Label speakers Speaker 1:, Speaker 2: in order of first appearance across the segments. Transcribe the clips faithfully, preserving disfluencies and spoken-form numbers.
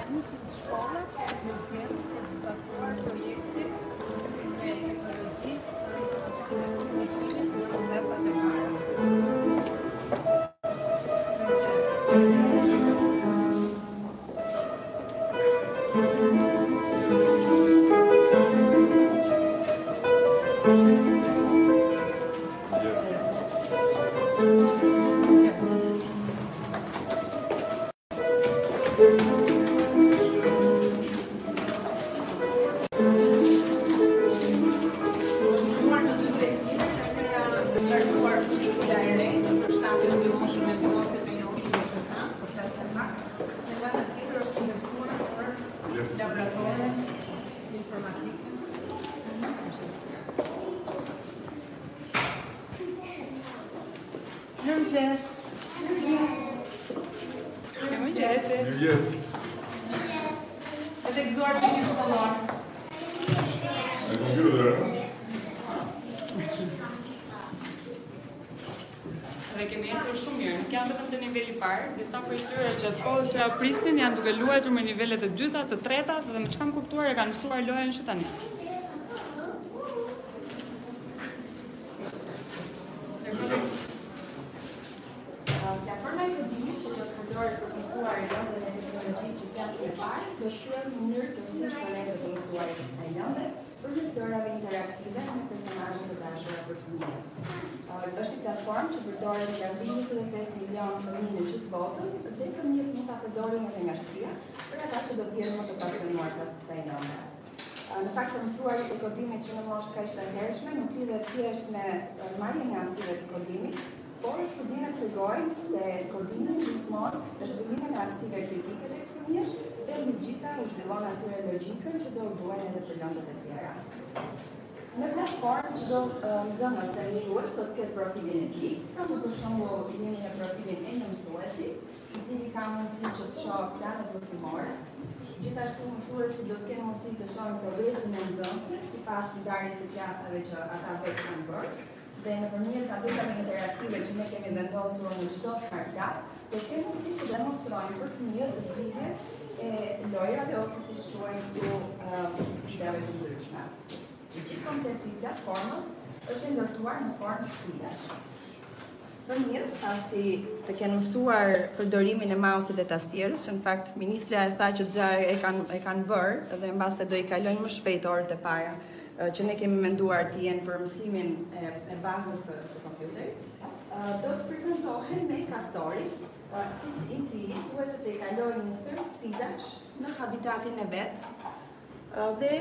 Speaker 1: njëzet shkolla në Zgjedhje për të statuar projektin e teknologjisë të komunikimit në klasat e para.
Speaker 2: Prisnin janë duke luajtur me nivelet e dyta, të treta dhe me çka kam kuptuar e kanë mësuar lojën që tani.
Speaker 3: Platforma e kodimit që do të përdoret për të mësuar lëndën e teknologjisë në klasën e parë, do sjellë në mënyrë të mësueshmëre të mësuarit të kësaj lënde përmes dorave interaktive me personazhe të dashura për fëmijët. Është një platformë që përdoret nga njëzet e pesë milion fëmijë në gjithë botën dhe fëmijët mund ta përdorin edhe nga shtëpia për ata që do të jenë më të pasionuar pas kësaj lënde. Në fakt, të mësuarit e kodimit që në moshë kaq të hershme nuk lidhet thjesht me marrjen e mësimeve të kodimit, por studimet tregojnë se kodimi gjithmonë në zhvillimin e aftësive kritike tek fëmijët dhe mbi gjitha u zhvillon atyre logjikën që do u duhen edhe për lëndet e tjera. Në platformë që do nxënës e mësues do të ketë profilin e tij, ka për shembull jemi në profilin e një mësuesi, i cili ka mundësi që të shohë planet mësimore. Gjithashtu mësuesi do të kenë mundësi të shohin progresin e nxënësit sipas ndarjes së klasave që ata vetë kanë bërë. Dhe nëpërmjet tabletave interaktive që ne kemi vendosur në çdo startup, do të kenë mundësi që demonstrojnë për fëmijët zgjidhjet e lojrave ose siç quajnë këtu sfidave të ndryshme. I gjithë koncepti i platformës është ndërtuar në formë sfidash. Fëmijët, pasi të kenë mësuar përdorimin e mouse-it dhe tastierës, që në fakt ministra e tha që xha e kanë e kanë bërë dhe mbase do i kalojnë më shpejt orët e para që ne kemi menduar të jenë për mësimin e, e bazës së, së kompjuterit, do të prezantohen me kastori, i cili duhet të kalojë një sër sfidash në habitatin e vet dhe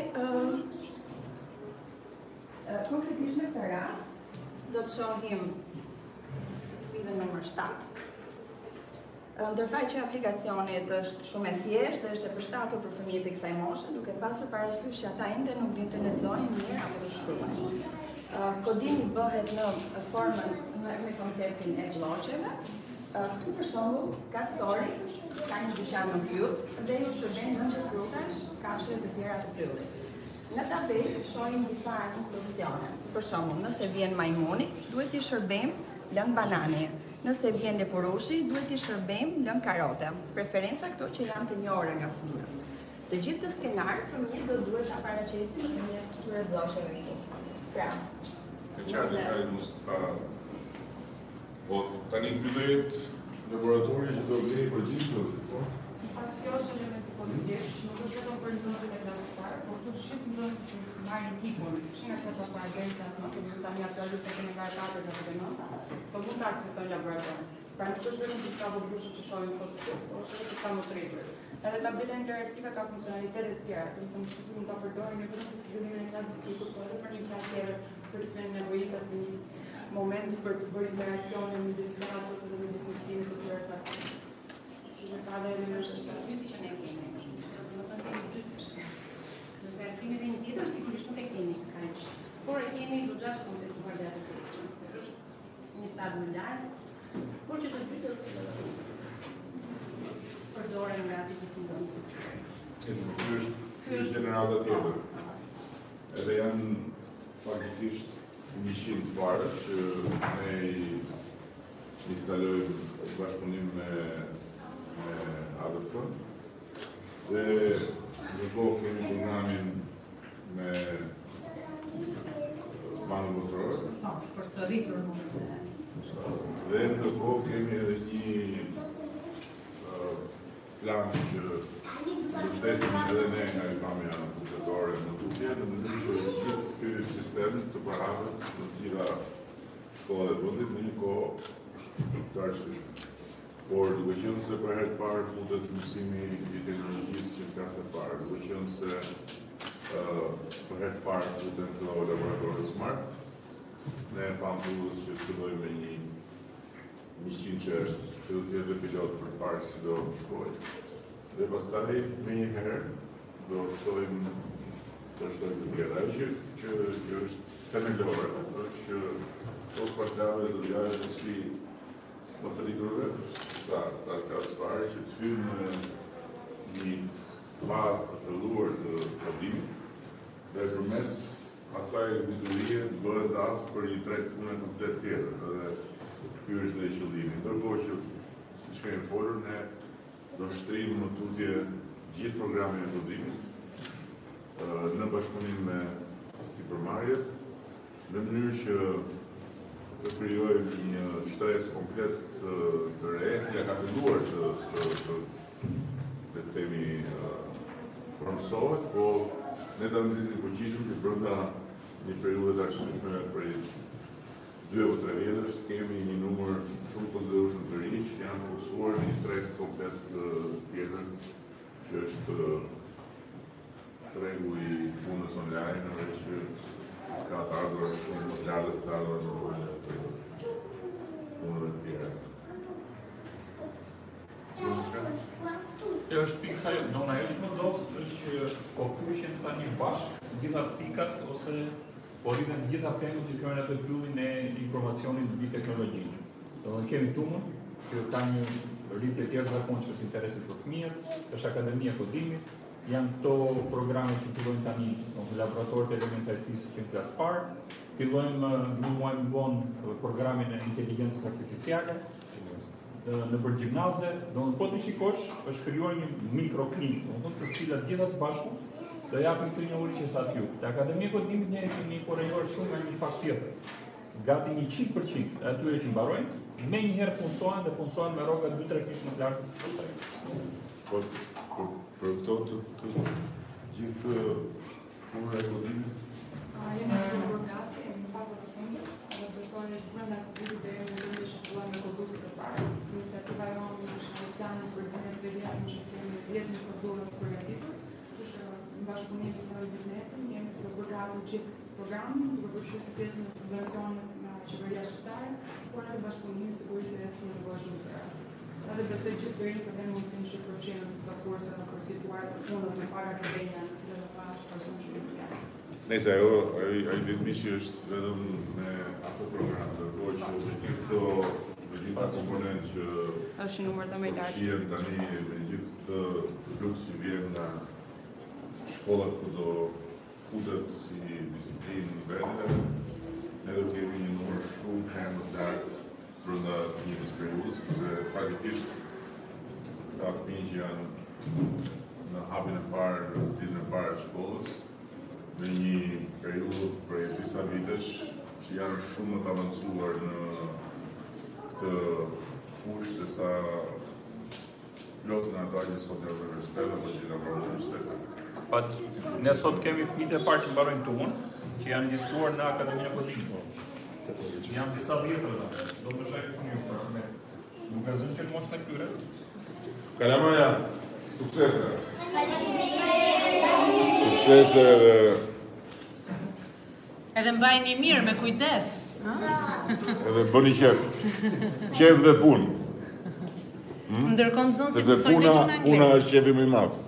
Speaker 3: konkretisht në këtë rast do të shohim sfidën numër shtatë. Ndërfaq që aplikacionit është shumë e thjeshtë dhe është e përshtatur për fëmijët e kësaj moshe, duke pasur parasysh që ata ende nuk dinë të lexojnë mirë apo të shkruajnë. Kodimi bëhet në formën me konceptin e xhllogeve. Këtu për shembull, kastori ka një dyqan në pyll dhe ju shërben nënçë frutash, kafshë të tjera të pyllit. Në tabelë shohim disa instruksione. Për shembull, nëse vjen majmuni, duhet t'i shërbejmë lëng banane. Nëse vjen lepurushi, duhet t'i shërbejmë lëng karote. Preferenca këto që janë të njohura nga fëmijët. Të gjithë të skenar, fëmijët do duhet ta paraqisin nëpërmjet këtyre vlloqeve këtu. Pra,
Speaker 4: e qartë ka mos ta po tani ky do jetë laboratori që do vlej për gjithë klasat, po?
Speaker 2: Kjo është element i politikës, nuk është vetëm për nxënësit e klasës parë, por këtu të shit nxënësit që marrin tipun, që nga klasa parë deri në klasën nëntë, tani aktualisht e kemi nga katër deri te nënta, po mund ta aksesojnë laborator. Pra nuk është vetëm diçka vogëlushë që shohim sot këtu, por është edhe diçka më të rritur. Edhe tabela interaktive ka funksionalitete të tjera, do të thonë mësuesi mund ta përdorin jo vetëm për zhvillimin e klasës tipit, por edhe për një klasë tjetër, për të qenë nevojisat në një moment për të bërë interaksione midis klasës ose midis mësimit të tjerë caktuar. Që ka dhe elementë të shtatë
Speaker 3: që ne kemi. Do të kemi dy. Në kemi edhe një tjetër, sigurisht nuk e kemi kaq. Por e kemi do gjatë kompletuar dhe atë. Është një stad më lart, por që të dytë përdoren nga aty të nxënësit.
Speaker 4: Ky është ky është gjenerata tjetër. Edhe janë faktikisht njëqind pare që ne instalojmë bashkëpunim me A D F. Dhe në kohë kemi programin me banë botëror.
Speaker 1: Për të rritur numrin.
Speaker 4: Dhe në kohë kemi edhe një plan që mbështesim edhe ne nga ekonomia buxhetore në tutje, në mënyrë që gjithë ky sistem të parahet në të gjitha shkollat e vendit në një kohë të arsyeshme. Por duke qenë se për herë të parë futet mësimi i teknologjisë që klasë e parë, duke qenë se për herë të parë futen këto laboratorët smart, ne pamë tullës që fillojmë me një një qinë që do t'jetë pilot për parë si do shkojë. Dhe pastaj me një herë do shkojmë të shkojmë të tjera. Ajo që, që, që është themelore, është që to kvartale do t'jajë si më të rriturve, sa ta klasë pare që të fynë një bazë të filluar të kodimit, dhe përmes asaj diturie bëhet aftë për një treg pune komplet tjetër. Dhe ky është dhe qëllimi. Ndërkohë që, siç kemi folur, ne do shtrim në tutje gjithë programin e kodimit në bashkëpunim me sipërmarrjet, në mënyrë që të krijojmë një shtresë komplet të re, që ka filluar të të themi frymësohet, po ne ta nxisim fuqishëm që brenda një periudhe të arsyeshme prej dy o tre vjetësh kemi një numër shumë konsiderueshëm të rinj që janë kursuar në një treg komplet tjetër, që është tregu i punës online, dhe që ka të ardhur shumë të lartë të ardhur në rrugën e punëve të tjera.
Speaker 5: Kjo është fiksa jo, nona jo që më ndodhë është që po fushin tani bashkë gjitha pikat ose po rritën gjitha pengut që kërën atë pyllin e informacionit mbi teknologjinë. Do të kemi tunën, që ka një rritje tjerë zakon që është interesit për fëmijët, është Akademia e Kodimit, janë këto programe që fillojnë tani në laboratorët e elementarisë që në klasë parë, fillojmë një muaj më vonë programin e inteligjencës artificiale në për gjimnaze, do në po të shikosh është krijuar një mikroklinikë, do në të cilat gjithas bashku do japim të njohuri që sa t'ju. Te Akademia e Kodimit ne kemi korrelor shumë me një fakt tjetër. Gati një qind përqind e atyre që mbarojnë, me njëherë punësohen dhe punësohen me rroga dy tre fish më të lartë se sot.
Speaker 4: Por për këto të gjithë punën e kodimit?
Speaker 2: Jemi në burgati, jemi në fazat të fundit, dhe besojnë që brenda kodimit dhe jemi në rrëndë që fillojnë me kodusit e parë. Iniciativa e jonë është në planin për të të vjetën që kemi dhjetë një kodurës përgatitur, në bashkëpunim së në biznesin, jemi të burgati gjithë programin, duke përshirë si pjesën e subvencionit nga qeveria shqiptare, por në të bashkëpunim sigurisht e shumë të bëjë shumë të rast. Edhe besoj që të rinjë këtë mundësin që përfshirën të kurse në përfituar të punët me para të venja në cilë dhe pa shperson që të jashtë.
Speaker 4: Nëse ajo, ai vetëmisht është vetëm me ato program, ndërkohë që të gjithë me gjitha komponentë që
Speaker 2: është një numër të më i lartë.
Speaker 4: Përfshihen tani me gjithë të fluks që vjen nga shkollat ku do futet si disiplinë vete, ne do kemi një numër shumë herë më të lartë brenda një periudhë, sepse faktikisht ka fëmijë që janë në hapin e parë, në ditën e parë të shkollës, në një periudhë prej disa vitesh që janë shumë më të avancuar në këtë fushë se sa plotën e ata që sot janë në universitet apo që janë në universitet.
Speaker 5: Pa diskutim. Ne sot kemi fëmijët e parë që mbarojnë tunën, që janë listuar në Akademinë e Kodimit. Janë disa dhjetër dhe, do të shajtë të një për me duke zënë që në moshë në kyre.
Speaker 4: Kalamaja, suksese! Suksese dhe...
Speaker 1: Edhe mbajni mirë, me kujdes.
Speaker 4: Edhe bëni qef. Qef dhe punë.
Speaker 1: Ndërkohë nëzën si
Speaker 4: Sepse
Speaker 1: mësoj dhe
Speaker 4: puna,
Speaker 1: që në
Speaker 4: puna
Speaker 1: anglisht.
Speaker 4: është qefi më i madh.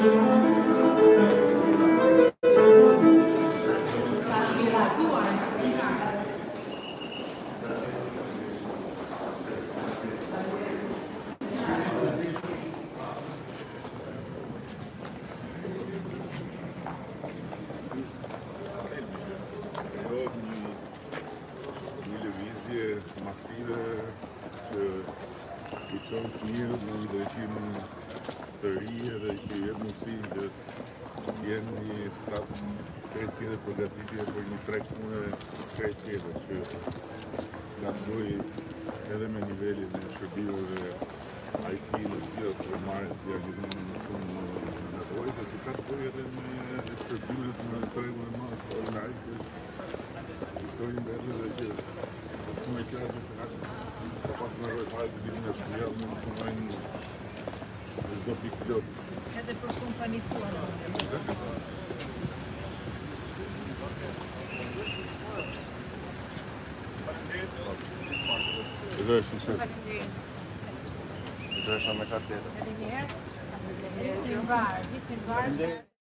Speaker 4: Masive që i qonë fëmijët në një drejtim të ri dhe që jetë mundësi që jenë një status krejt tjetër përgatitje për një trek mune krejt tjetër që nga të doj edhe me nivelin e shërbimeve I T në gjitha së marrë që ja gjithë në mësunë në doj dhe që ka të doj edhe me shërbimet në tregun e marrë online që historinë edhe dhe që shumë e qarë që ka pas në rëjfaj të vitin e shpia, mund të nëjnë në zdo pikë pilot.
Speaker 1: Edhe për kompanit tua në
Speaker 4: Edhe është nëse. Edhe është në me ka tjetë.
Speaker 1: Edhe njerë, vitin varë, vitin varë.